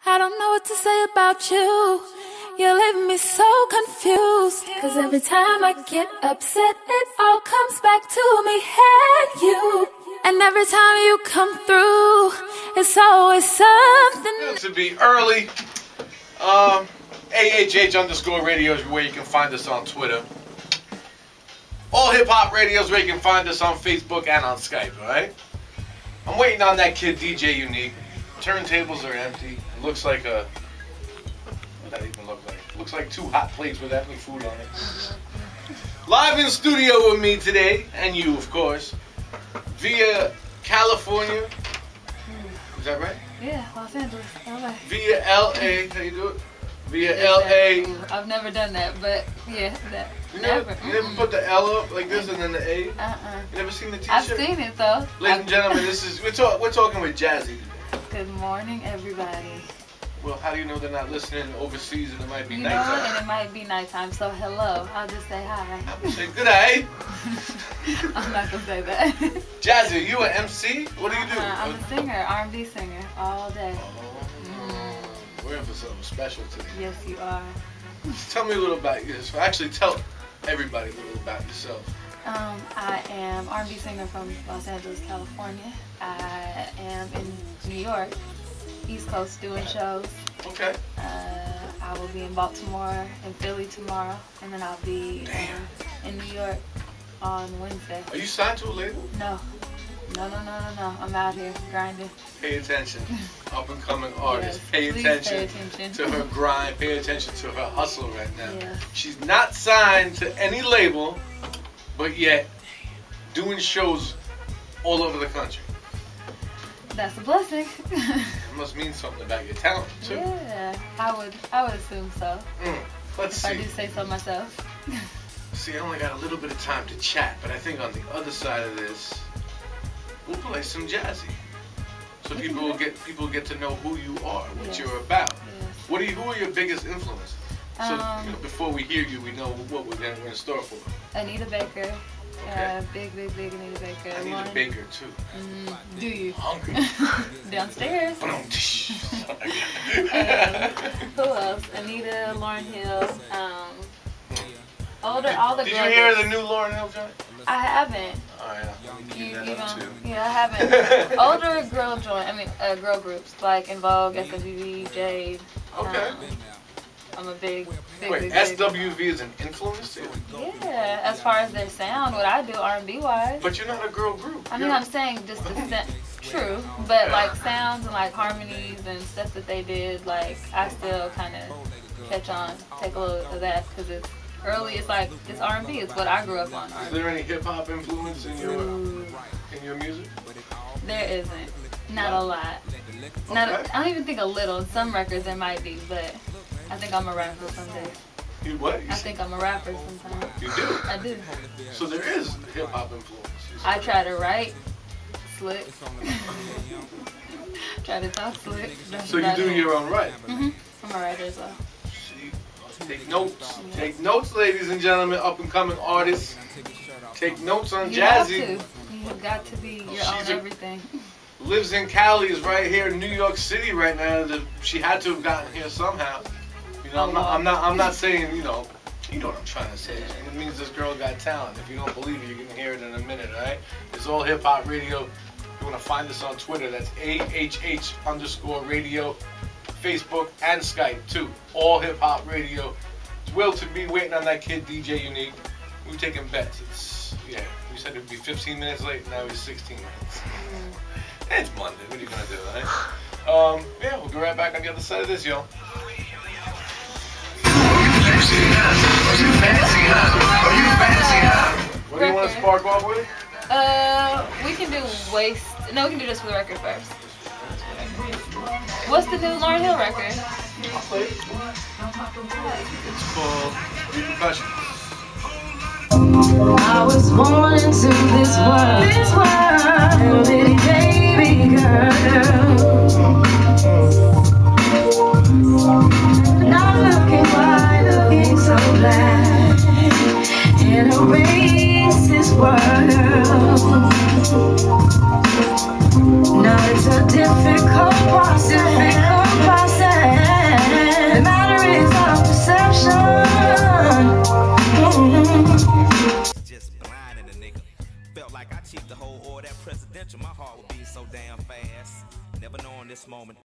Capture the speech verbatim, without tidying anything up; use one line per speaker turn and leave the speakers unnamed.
I don't know what to say about you. You're leaving me so confused. Cause every time I get upset, it all comes back to me and you. And every time you come through, it's always something.
It to be early. Um, A H H underscore radio is where you can find us on Twitter. All Hip Hop Radio is where you can find us on Facebook and on Skype, alright? I'm waiting on that kid D J Unique. Turntables are empty. It looks like a... What does that even look like? It looks like two hot plates with ethnic food on it. Live in studio with me today, and you of course, via California. Is that right?
Yeah, Los Angeles, L A.
Via L A, how you do it? Via L A.
I've never done that, but yeah, that.
You never,
never.
you never put the L up like this and then the A?
Uh-uh.
You never seen the T-shirt?
I've seen it though.
Ladies and gentlemen, this is we're, talk, we're talking with Jazzy today.
Good morning, everybody.
Well, how do you know they're not listening overseas and it might be
you know,
nighttime?
and it might be nighttime, so hello. I'll just say hi.
I'm gonna say good day.
I'm not gonna say that.
Jazzy, are you an M C? What do you do?
Uh, I'm a singer, R and B singer, all day.
Oh, mm. We're in for something special today.
Yes, you are.
Tell me a little about yourself. Actually, tell everybody a little about yourself.
Um, I am R and B singer from Los Angeles, California. I am in New York, East Coast, doing shows.
Okay.
Uh, I will be in Baltimore and Philly tomorrow, and then I'll be um, in New York on Wednesday.
Are you signed to a label?
No. No, no, no, no, no. I'm out here grinding.
Pay attention. Up and coming artist.
Yes,
pay, attention
pay attention
to her grind. Pay attention to her hustle right now.
Yes.
She's not signed to any label, but yet doing shows all over the country.
That's a blessing.
It must mean something about your talent too.
Yeah, I would, I would assume so.
Mm, let's
if
see.
I do say so myself.
See, I only got a little bit of time to chat, but I think on the other side of this, we'll play some Jazzy, so
we
people will get people get to know who you are, what
yes.
you're about.
Yes.
What are you? Who are your biggest influences? So
Um,
you know, before we hear you, we know what we're going to store for.
Anita Baker.
Okay.
Uh, big, big, big Anita Baker.
I need
Lauren.
a baker too.
Mm, do you?
Hungry.
Downstairs. um, who else? Anita, Lauryn Hill. Um, older, all the
Did
girls.
you hear the new Lauryn Hill joint?
I haven't.
Oh yeah.
You,
You,
you
that
don't.
up too.
Yeah, I haven't. Older girl joint. I mean, uh, girl groups like In Vogue, S W V, Jade.
Okay.
Um, I'm a big, big,
Wait,
big,
S
big-
W V is an influence to you?
Yeah, as far as their sound, what I do R and B wise.
But you're not a girl group.
I mean,
You're-
I'm saying just the sa- true, but like sounds and like harmonies and stuff that they did, like I still kind of catch on, take a little of that because it's early. It's like it's R and B. It's what I grew up on.
Is there any hip hop influence in your
Ooh,
in your music?
there isn't. Not a lot. Not.
Okay.
I don't even think a little. Some records there might be, but I think I'm a rapper someday.
You what? You
I
say-
think I'm a rapper sometimes.
You do?
I do.
So there is hip hop influence. you
I
say.
try to write slick. Try to talk slick. That's
So you
about
do
it.
your own right.
Mhm. I'm a writer as well.
See, take notes. Take notes, ladies and gentlemen, up and coming artists. Take notes on
You have
Jazzy.
to. You have got to be your
She's
own
a-
everything.
Lives in Cali, is right here in New York City right now. The- She had to have gotten here somehow. You know, I'm not, I'm not, I'm not saying, you know, you know what I'm trying to say. It means this girl got talent. If you don't believe it, you're gonna hear it in a minute, all right? It's All Hip Hop Radio. If you wanna find us on Twitter, that's A H H underscore radio, Facebook and Skype too. All Hip Hop Radio. It's Will to be waiting on that kid D J Unique. We're taking bets. It's yeah. We said it'd be fifteen minutes late. Now it's sixteen minutes. It's Monday. What are you gonna do, right? Um, yeah, we'll be right back on the other side of this, yo. What do you want to spark off with?
Uh, we can do waste. No, we can do this for the record first. What's the new Lauryn Hill record?
I'll play it. It's called Repercussions.
I was born into this world, this world, little baby girl. Not looking white, looking so black in a racist world. Now it's a difficult process, difficult process.
like I cheat the whole or that presidential. My heart would be so damn fast. Never knowing this moment.